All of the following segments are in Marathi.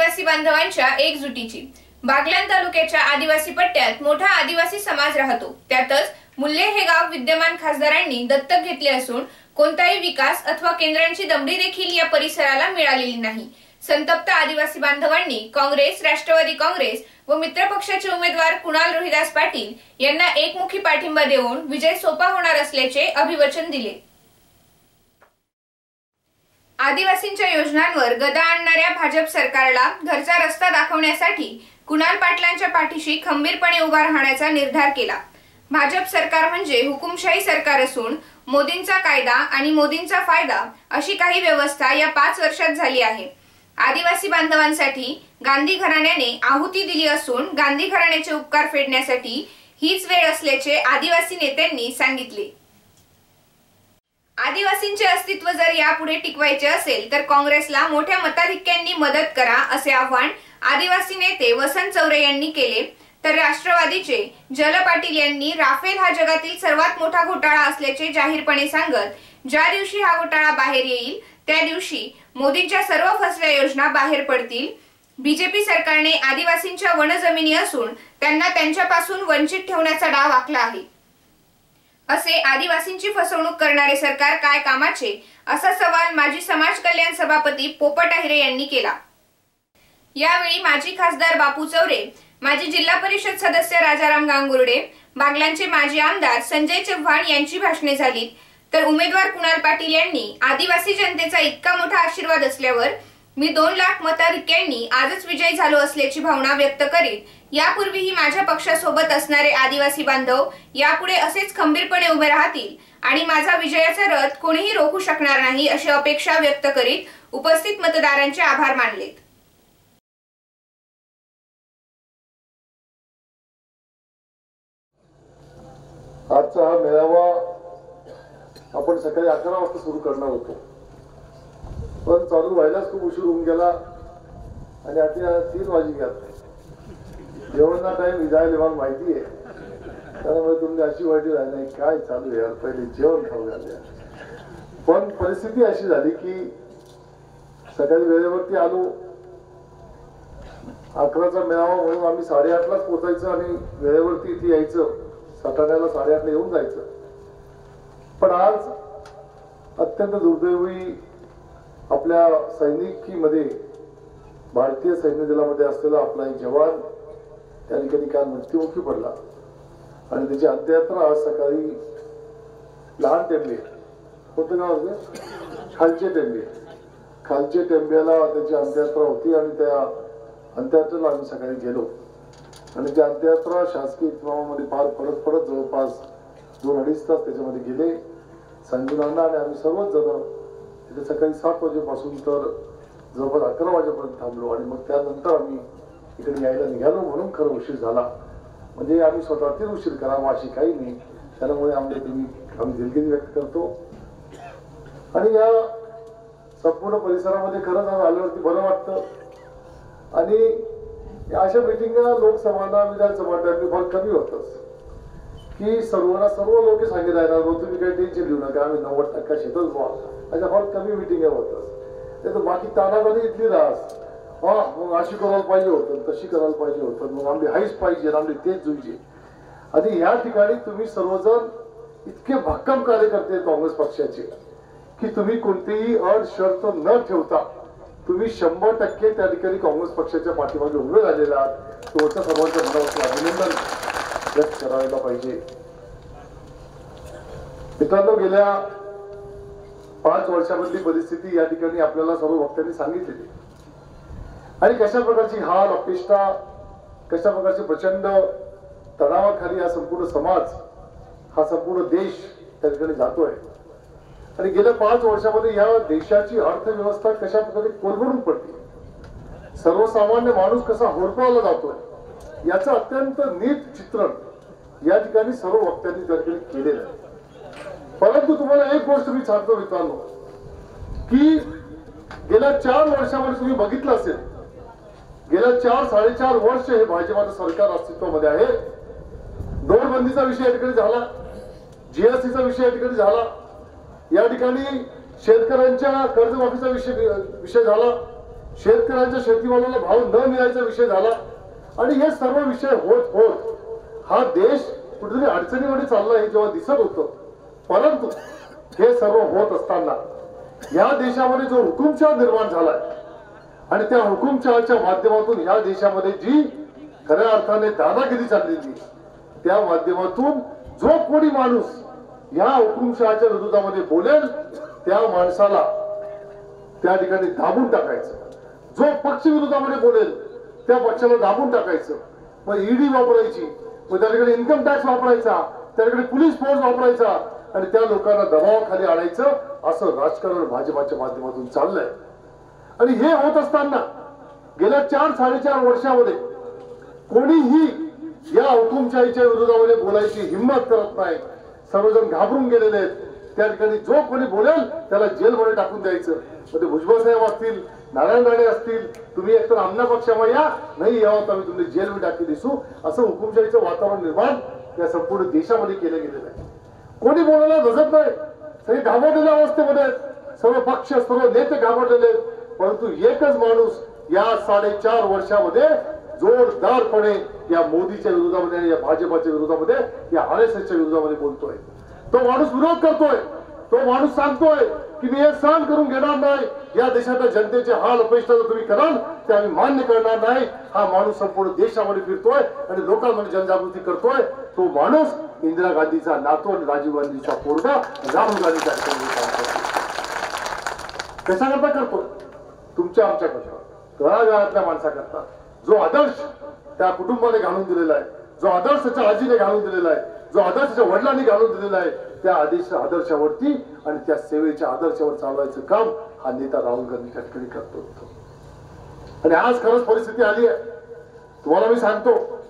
आदिवासी बांधवांच्या एकजुटीची। बागलाण तालुक्याच्या आदिवासी पट्ट्यात मोठा आदिवासी समाज राहतो। त्यातच मुल्ले हे गाव विद्यमान खासदारांनी दत्तक घेतले असून कोणताही विकास अथवा केंद्रांची दमडी देखील या परिसराला मिळालेली नाही। संतप्त आदिवासी बांधवांनी काँग्रेस, राष्ट्रवादी काँग्रेस व मित्र पक्षाचे उमेदवार कुणाल रोहिदास पाटील यांना एकमुखी पाठिंबा देऊन विजय सोपा होणार असल्याचे अभिवचन दिले। आदिवासींच्या योजनांवर गदा आणणाऱ्या भाजप सरकारला घरचा रस्ता दाखवण्यासाठी कुणाल पाटलांच्या पाठीशी खंबीरपणे उभा राहण्याचा निर्धार केला। भाजप सरकार म्हणजे हुकुमशाही सरकार असून मोदींचा कायदा आणि मोदींचा फायदा अशी काही व्यवस्था या 5 वर्षात झाली आहे। आदिवासी बांधवांसाठी गांधी घराण्याने आहुती दिली असून गांधी घराण्याचे उपकार फेडण्यासाठी हीच वेळ असल्याचे आदिवासी नेत्यांनी सांगितले। आदिवासींचे अस्तित्व जर यापुढे टिकवायचे असेल तर काँग्रेसला मोठ्या मताधिक्यांनी मदत करा असे आवाहन आदिवासी नेते वसंत चौरे यांनी केले। तर राष्ट्रवादीचे जल पाटील यांनी राफेल हा जगातील सर्वात मोठा घोटाळा असल्याचे जाहीरपणे सांगत ज्या दिवशी हा घोटाळा बाहेर येईल त्या दिवशी मोदींच्या सर्व फसव्या योजना बाहेर पडतील। बीजेपी सरकारने आदिवासींच्या वनजमिनी असून त्यांना त्यांच्यापासून वंचित ठेवण्याचा डाव आखला आहे। असे आदिवासींची फसवणूक करणारे सरकार काय कामाचे असा सवाल माजी समाज कल्याण सभापती पोपट अहिरे यांनी केला। यावेळी माजी खासदार बापू चौरे, माजी जिल्हा परिषद सदस्य राजाराम गांगुर्डे, बागलाणचे माजी आमदार संजय चव्हाण यांची भाषणे झाली। तर उमेदवार कुणाल पाटील यांनी आदिवासी जनतेचा इतका मोठा आशीर्वाद असल्यावर मी 2 लाख मताधिक्यांनी आजच विजयी झालो असल्याची भावना व्यक्त करीत यापूर्वीही माझ्या पक्षासोबत असणारे आदिवासी बांधव यापुढे असेच खंबीरपणे उभे राहतील आणि माझा विजयाचा रथ कोणीही रोखू शकणार नाही अशी अपेक्षा व्यक्त करीत उपस्थित मतदारांचे आभार मानले। आजचा हा मेळावा आपण सकाळी 11 वाजता सुरू करणार होतो, पण चालू व्हायलाच खूप उशीर होऊन गेला आणि आता 3 वाजले गेले। जेवणचा टाइम जायला मला माहिती आहे, त्यामुळे तुम्ही अशी वाईट राहिली नाही काय चालू आहे यार, पहिले जेवण खाऊ घालूया। पण परिस्थिती अशी झाली की सकाळी वेळेवरती आलो, 11चा मेळावा म्हणून आम्ही 8:30लाच पोहोचायचं आणि वेळेवरती इथे यायचं, सटाण्याला 8:30ला येऊन जायचं। पण आज अत्यंत दुर्दैवी आपल्या सैनिकीमध्ये भारतीय सैन्य दलामध्ये असलेला आपला एक जवान त्या ठिकाणी काल मृत्युमुखी पडला आणि त्याची अंत्ययात्रा आज सकाळी लहान टेंबे होतं गाव खालचे टेंब्याला त्याची अंत्ययात्रा होती आणि त्या अंत्ययात्रेला आम्ही सकाळी गेलो आणि ती अंत्ययात्रा शासकीय इतमामामध्ये पार पडत जवळपास 2-2.5 तास त्याच्यामध्ये गेले। संजूनांना आणि आम्ही सर्वच जण तिथे सकाळी 7 वाजेपासून तर जवळपास 11 वाजेपर्यंत थांबलो आणि मग त्यानंतर आम्ही इकडे यायला निघालो, म्हणून खरं उशीर झाला। म्हणजे आम्ही स्वतःतील उशीर करावा अशी काही नाही, त्यामुळे आम्ही दिलगिरी व्यक्त करतो। आणि या संपूर्ण परिसरामध्ये खरंच आल्यावरती बरं वाटतं आणि अशा मिटिंगा लोकसभा विधानसभा फार कमी होतच की सर्व लोक सांगितलं आहे ना तुम्ही काही टेन्शन घेऊ नका, आम्ही 90% शेतच व्हा, अशा फार कमी मिटिंगा होतच। तर बाकी तानामध्ये इथली रास मग अशी करायला पाहिजे होतं, तशी करायला पाहिजे होतं, मग आम्ही हाईच पाहिजे, आम्ही तेच जुईजे। आणि ह्या ठिकाणी तुम्ही सर्वजण इतके भक्कम कार्यकर्ते काँग्रेस पक्षाचे की तुम्ही कोणतीही अट शर्त न ठेवता तुम्ही 100% त्या ठिकाणी काँग्रेस पक्षाच्या पाठीमागे उभे झालेला आहात, तुमच्या सर्वांच्या मनापासून अभिनंदन व्यक्त करायला पाहिजे। मित्रांनो, गेल्या 5 वर्षामधली परिस्थिती या ठिकाणी आपल्याला सर्व वक्त्यांनी सांगितलेली आणि कशा प्रकारची हाल अपेष्टा, कशा प्रकारचे प्रचंड तणावाखाली हा संपूर्ण समाज, हा संपूर्ण देश त्या ठिकाणी जातोय आणि गेल्या 5 वर्षामध्ये या देशाची अर्थव्यवस्था कशा प्रकारे कोलमडून पडते, सर्वसामान्य माणूस कसा होरपळला जातोय याचं अत्यंत नीट चित्रण या ठिकाणी सर्व वक्त्यांनी त्या ठिकाणी केलेलं आहे। परंतु तुम्हाला एक गोष्ट मी सांगतो मित्रांनो की गेल्या 4 वर्षामध्ये तुम्ही बघितलं असेल, गेल्या 4-4.5 वर्ष हे भाजपाचं सरकार अस्तित्वामध्ये आहे। नोटबंदीचा विषय या ठिकाणी झाला, जीएसटीचा विषय या ठिकाणी झाला, या ठिकाणी शेतकऱ्यांच्या कर्जमाफीचा विषय झाला, शेतकऱ्यांच्या शेतीमालाला भाव न मिळायचा विषय झाला आणि हे सर्व विषय होत होत हा देश कुठेतरी अडचणीमध्ये चालला हे जेव्हा दिसत होतं, परंतु हे सर्व होत असताना या देशामध्ये जो हुकुमशहा निर्माण झालाय आणि त्या हुकुमशहाच्या माध्यमातून या देशामध्ये जी खऱ्या अर्थाने दादागिरी चाललेली त्या माध्यमातून जो कोणी माणूस या हुकुमशहाच्या विरोधामध्ये बोलेल त्या माणसाला त्या ठिकाणी दाबून टाकायचं, जो पक्ष विरोधामध्ये बोलेल त्या पक्षाला दाबून टाकायचं, मग ईडी वापरायची, मग त्या ठिकाणी इन्कम टॅक्स वापरायचा, त्या ठिकाणी पोलीस फोर्स वापरायचा आणि त्या लोकांना दबावाखाली आणायचं, असं राजकारण भाजपाच्या माध्यमातून चाललंय. आणि हे होत असताना गेल्या 4-4.5 वर्षामध्ये कोणीही या हुकुमशाहीच्या विरोधामध्ये बोलायची हिंमत करत नाही. सर्वजण घाबरून गेलेले आहेत. त्या ठिकाणी जो कोणी बोलेल त्याला जेलमध्ये टाकून द्यायचं. म्हणजे भुजबळ साहेब असतील, नारायण राणे असतील, तुम्ही एकतर आमना पक्षामध्ये या, नाही यावं आम्ही तुम्ही जेलमध्ये टाकी दिसू, असं हुकुमशाहीचं वातावरण निर्माण या संपूर्ण देशामध्ये केलं गेलेलं आहे. कोणी बोलायला धजत नाही. सगळे घाबरलेल्या अवस्थेमध्ये आहेत. सर्व पक्ष, सर्व नेते घाबरलेले आहेत. परंतु एकच माणूस या 4.5 वर्षामध्ये जोरदारपणे या मोदीच्या विरोधामध्ये आणि या भाजपाच्या विरोधामध्ये, या RSSच्या विरोधामध्ये बोलतोय. तो माणूस विरोध करतोय. तो माणूस सांगतोय की मी हे सहन करून घेणार नाही. या देशाच्या जनतेचे हाल अपेक्षा जर तुम्ही कराल ते आम्ही मान्य करणार नाही. हा माणूस संपूर्ण देशामध्ये फिरतोय आणि लोकांमध्ये जनजागृती करतोय. तो माणूस इंदिरा गांधीचा नातू आणि राजीव गांधीचा पोरगा राहुल गांधीच्या कशाकरता करतो? तुमच्या आमच्या करता, तळागाळातल्या माणसाकरता. जो आदर्श त्या कुटुंबाने घालून दिलेला आहे, जो आदर्श त्याच्या आजीने घालून दिलेला आहे, जो आदर्श त्याच्या वडिलांनी घालून दिलेला आहे, त्या आदर्शावरती आणि त्या सेवेच्या आदर्शावर चालवायचं काम हा नेता राहुल गांधी त्या ठिकाणी करतो. आणि आज खरंच परिस्थिती आली आहे. तुम्हाला मी सांगतो,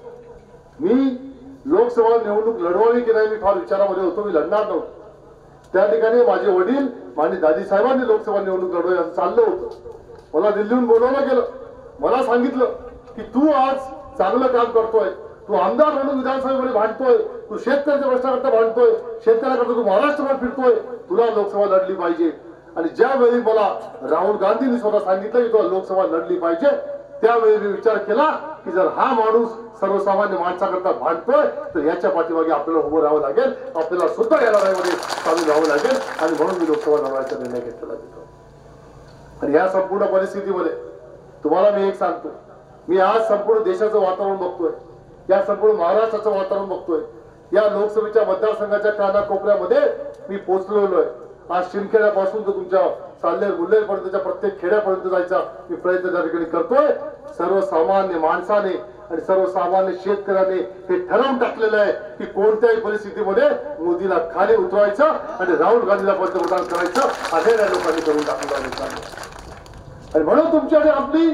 मी लोकसभा निवडणूक लढवावी की नाही मी फार विचारामध्ये होतो. मी लढणार नव्हतो. त्या ठिकाणी माझे वडील आणि दादी साहेबांनी लोकसभा निवडणूक लढवावी असं चाललं होतं. मला दिल्लीहून बोलवलं गेलं. मला सांगितलं की तू आज चांगलं काम करतोय, तू आमदार म्हणून विधानसभेमध्ये भांडतोय, तू शेतकऱ्याच्या प्रश्नाकरता भांडतोय, शेतकऱ्याकरता तू महाराष्ट्रभर फिरतोय, तुला लोकसभा लढली पाहिजे. आणि ज्यावेळी मला राहुल गांधींनी स्वतः सांगितलं की तुला लोकसभा लढली पाहिजे, त्यावेळी मी विचार केला की जर हा माणूस सर्वसामान्य माणसाकरता भांडतोय तर याच्या पाठीमागे आपल्याला उभं राहावं लागेल, आपल्याला सुद्धा या लढाईमध्ये सामील राहावं लागेल. आणि म्हणून मी लोकसभा लढवायचा निर्णय घेतलेला होता. आणि या संपूर्ण परिस्थितीमध्ये तुम्हाला मी एक सांगतो, मी आज संपूर्ण देशाचं वातावरण बघतोय, या संपूर्ण महाराष्ट्राचं वातावरण बघतोय. या लोकसभेच्या मतदारसंघाच्या कानाकोपऱ्यामध्ये मी पोहोचलेलो आहे. आज शिंदखेड्यापासून तर तुमच्या साल्हेर मुल्हेरपर्यंतच्या प्रत्येक खेड्यापर्यंत जायचा मी प्रयत्न त्या ठिकाणी करतोय. सर्वसामान्य माणसाने आणि सर्वसामान्य शेतकऱ्याने हे ठरवून टाकलेलं आहे की कोणत्याही परिस्थितीमध्ये मोदीला खाली उतरवायचं आणि राहुल गांधीला पंतप्रधान करायचं. असे या लोकांनी करून टाकलेलं आहे. आणि म्हणून तुमच्याकडे आपली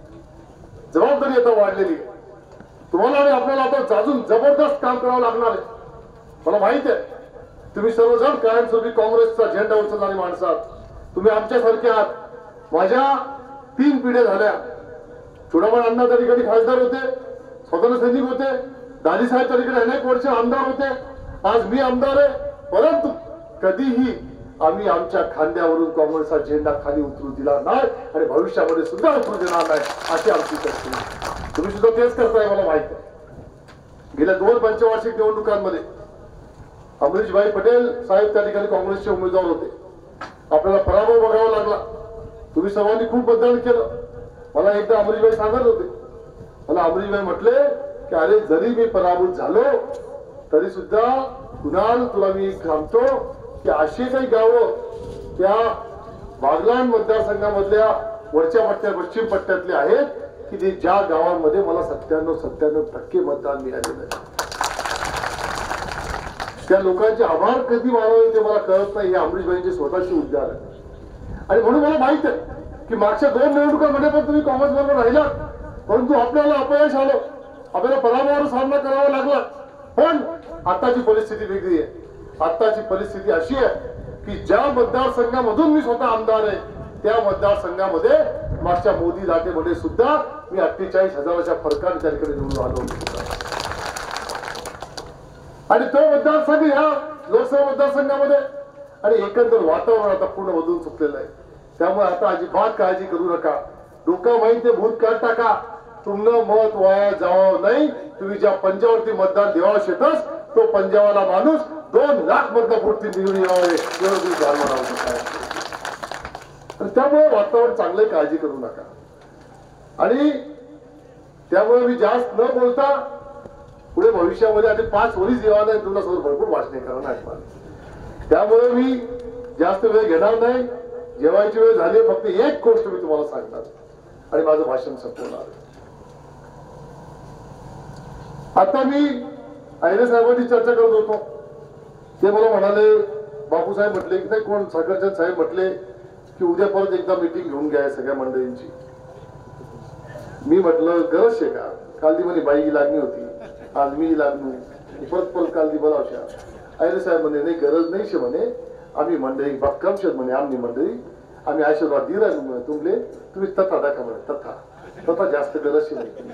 जबाबदारी आता वाढलेली आहे. तुम्हाला आणि आपल्याला आता जाजून जबरदस्त काम करावं लागणार आहे. मला माहित आहे तुम्ही सर्वजण कायमस्वरूपी काँग्रेसचा झेंडा उचलणारी माणसं आहात. तुम्ही आमच्यासारखे आहात. माझ्या 3 पिढ्या झाल्या. चुडामण अण्णा त्या ठिकाणी खासदार होते, स्वतंत्र सैनिक होते, दादी साहेब त्या ठिकाणी अनेक वर्ष आमदार होते. आज मी आमदार आहे. परंतु कधीही आम्ही आमच्या खांद्यावरून काँग्रेसचा झेंडा खाली उतरू दिला नाही आणि भविष्यामध्ये सुद्धा उतरू देणार नाही, अशी आमची कल्पना आहे. तुम्ही सुद्धा तेच करताय मला माहित आहे. गेल्या 2 पंचवार्षिक निवडणुकांमध्ये अमरीशभाई पटेल साहेब त्या ठिकाणी काँग्रेसचे उमेदवार होते. आपल्याला पराभव बघावा लागला. तुम्ही सर्वांनी खूप मतदान केलं. मला एकदा अमरीशभाई सांगत होते, मला अमरीशभाई म्हटले की अरे जरी मी पराभूत झालो तरी सुद्धा कुणाल तुला मी सांगतो की अशी काही गावं त्या बागलाण मतदारसंघामधल्या वरच्या पट्ट्या पश्चिम पट्ट्यातले आहेत की ते ज्या गावांमध्ये मला 97% मतदान मिळालेलं आहे. त्या लोकांचे आभार कधी मानावे ते मला कळत नाही. हे अमरीशभाईंचे स्वतःचे उद्गार आहे. आणि म्हणून मला माहित आहे की मागच्या 2 निवडणुकांमध्ये पण तुम्ही काँग्रेस बरोबर राहिलात, परंतु आपल्याला अपयश आलं, आपल्याला पराभवावर सामना करावा लागला. पण आताची परिस्थिती वेगळी आहे. आताची परिस्थिती अशी आहे की ज्या मतदारसंघामधून मी स्वतः आमदार आहे त्या मतदारसंघामध्ये मागच्या मोदी लाटेमध्ये सुद्धा मी 48,000च्या फरकाने त्या ठिकाणी निवडून आलो. आणि तो मतदारसंघ ह्या लोकसभा मतदारसंघामध्ये आणि एकंदर वातावरण आता पूर्ण बदलून चुकलेलं आहे. त्यामुळे आता अजिबात काळजी करू नका. डोकं माहिती ते भूत काढ टाका. तुमनं मत वाया जावं नाही. तुम्ही ज्या पंजावरती मतदान देवा शेतस तो पंजावाला माणूस 2 लाख मतदान पुढची निवडून यावे एवढं तुम्ही जाणून राहू शकता. त्यामुळे वातावरण चांगले, काळजी करू नका. आणि त्यामुळे मी जास्त न बोलता पुढे भविष्यामध्ये आता 5 वर्ष जेव्हा नाही तुमच्यासोबत भरपूर भाषणे करणार आहेत. त्यामुळे मी जास्त वेळ घेणार नाही. जेवायची वेळ झाली. फक्त एक गोष्ट मी तुम्हाला सांगणार आणि माझं भाषण संपवणार. आता मी आयरे साहेबांची चर्चा करत होतो. ते मला म्हणाले, बापूसाहेब म्हटले की नाही कोण साखरचंद साहेब म्हटले की उद्या परत एकदा मीटिंग घेऊन घ्या सगळ्या मंडळींची. मी म्हटलं गरज आहे का? काल ती म्हणे बाई लागणी होती, आज मी लागलो, परत काल ती बोलावशा. आयरे साहेब म्हणे नाही गरज नाही शे म्हणे, आम्ही मंडळी भक्कम शेत म्हणे, आम्ही मंडळी आम्ही आशीर्वाद दिला तुमले, तुम्ही तथा दाखवा म्हणे. तथा जास्त गरज नाही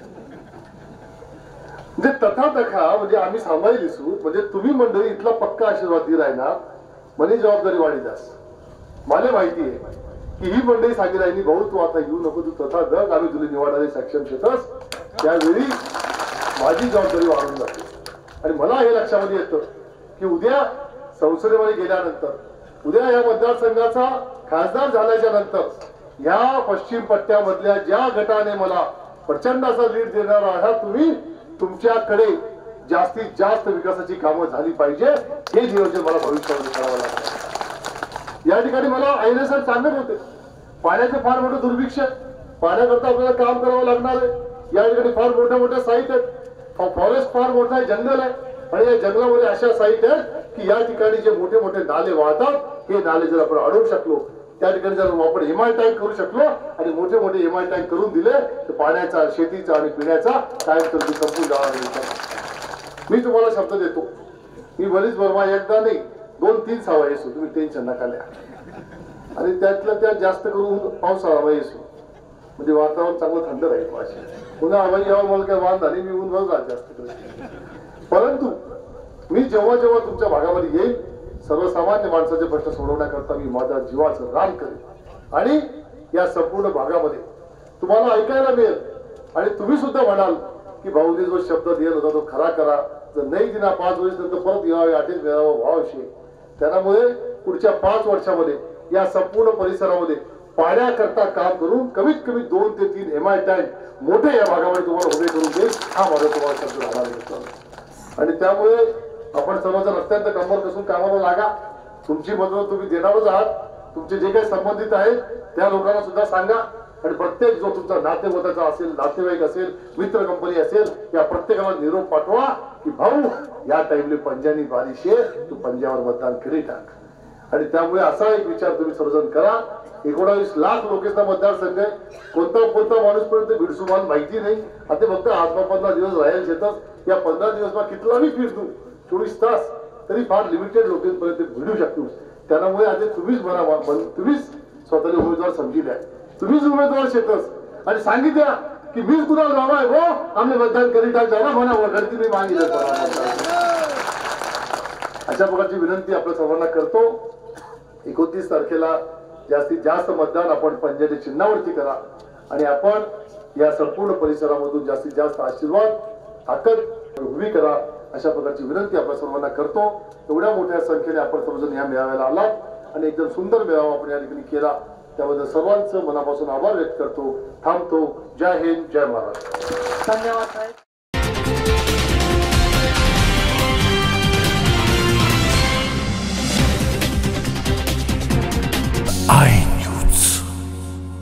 म्हणजे तथा दखा म्हणजे आम्ही सांभाळली सूट म्हणजे तुम्ही मंडळी इथला पक्का आशीर्वाद दिलाय ना म्हणे जबाबदारी वाढी जास्त. मला माहिती आहे की ही मंडळी सांगी राहिली भाऊ तू आता येऊ नको, तू तथा दग, आम्ही तुला निवडणारे सक्षम शेतस. त्यावेळी माझी जबाबदारी वाढून जाते. आणि मला हे लक्षामध्ये येतं की उद्या संसदेमध्ये गेल्यानंतर, उद्या या मतदारसंघाचा खासदार झाल्याच्या नंतर या पश्चिम पट्ट्यामधल्या ज्या गटाने मला प्रचंड असा लीड देणार आहात तुम्ही, तुमच्याकडे जास्तीत जास्त विकासाची कामं झाली पाहिजे हे नियोजन मला भविष्यामध्ये करावं लागणार. या ठिकाणी मला आयरे सर सांगत होते पाण्याचे फार मोठं दुर्भिक्ष आहे, पाण्याकरता आपल्याला काम करावं लागणार आहे. या ठिकाणी फार मोठ्या मोठ्या साईट आहेत, फॉरेस्ट फार मोठा आहे, जंगल आहे. आणि या जंगलामध्ये अशा साईट आहेत की या ठिकाणी जे मोठे मोठे नाले वाहतात हे नाले जर आपण अडवू शकलो, त्या ठिकाणी जर आपण एमआय टँक करू शकलो आणि मोठे मोठे एमआय टँक करून दिले तर पाण्याचा, शेतीचा आणि पिण्याचा कायमस्वरूपी संपून जाणार. मी तुम्हाला शब्द देतो, मी बरीच वर्मा एकदा नाही 2-3 सावा येसो, तुम्ही टेन्शन नका लिहा. आणि त्यातल्या त्यात जास्त करून पावसाळा येसो म्हणजे वातावरण चांगलं थंड राहील. असे पुन्हा हवाई यावं मला काय वाद झाली, मी ऊन जात जास्त. परंतु मी जेव्हा जेव्हा तुमच्या भागामध्ये येईल सर्वसामान्य माणसाचे प्रश्न सोडवण्याकरता मी माझ्या जीवाचं रान करेन. आणि या संपूर्ण भागामध्ये तुम्हाला ऐकायला मिळेल आणि तुम्ही सुद्धा म्हणाल की भाऊने जो शब्द दिला होता तो खरा करा. जर नाही दिला 5 वर्षानंतर परत यावे, आठच मिळावं व्हावशे. त्यामुळे पुढच्या 5 वर्षामध्ये या संपूर्ण परिसरामध्ये पाण्याकरता काम करून कमीत कमी 2 ते 3 एमआय टँक मोठे या भागामध्ये तुम्हाला उभे करून देईल हा माझा तुम्हाला शब्द राहणार. आणि त्यामुळे आपण सर्वजण अत्यंत कंबर कसून कामाला लागा. तुमची मदत तुम्ही देणारच आहात. तुमचे जे काही संबंधित आहेत त्या लोकांना सुद्धा सांगा. आणि प्रत्येक जो तुमचा नातेवाईकाचा असेल, नातेवाईक असेल, मित्र कंपनी असेल, या प्रत्येकाला निरोप पाठवा की भाऊ या टाइमले पंजानी बारिशे तू पंजावर मतदान करी टाक. आणि त्यामुळे असा एक विचार तुम्ही सर्वजण करा. 19 लाख लोकांचा मतदारसंघ आहे. कोणता माणूस पर्यंत भिडसुमान माहिती नाही. आता फक्त 8-15 दिवस राहायला शेतात. या 15 दिवस कितला मी फिरतो 24 तास तरी फार लिमिटेड लोकांपर्यंत भिडू शकतो. त्यामुळे आता तुम्हीच म्हणा, तुम्हीच स्वतःला उमेदवार समजिल्या, तुम्हीच उमेदवार शेतस आणि सांगितल्या की मीच कुणाला जावा आहे हो आम्ही मतदान करी टाक जावा म्हणा घरती मी मागितलं. अशा प्रकारची विनंती आपल्या सर्वांना करतो. 29 तारखेला जास्तीत जास्त मतदान आपण पंजाच्या चिन्हावरती करा आणि आपण या संपूर्ण परिसरामधून जास्तीत जास्त आशीर्वाद ताकद उभी करा. अशा प्रकारची विनंती आपल्या सर्वांना करतो. एवढ्या मोठ्या संख्येने आपण सर्वजण या मेळाव्याला आलात आणि एकदम सुंदर मेळावा आपण या ठिकाणी केला. त्याबद्दल सर्वांचं मनापासून आभार व्यक्त करतो. थांबतो. जय हिंद, जय महाराष्ट्र. धन्यवाद साहेब.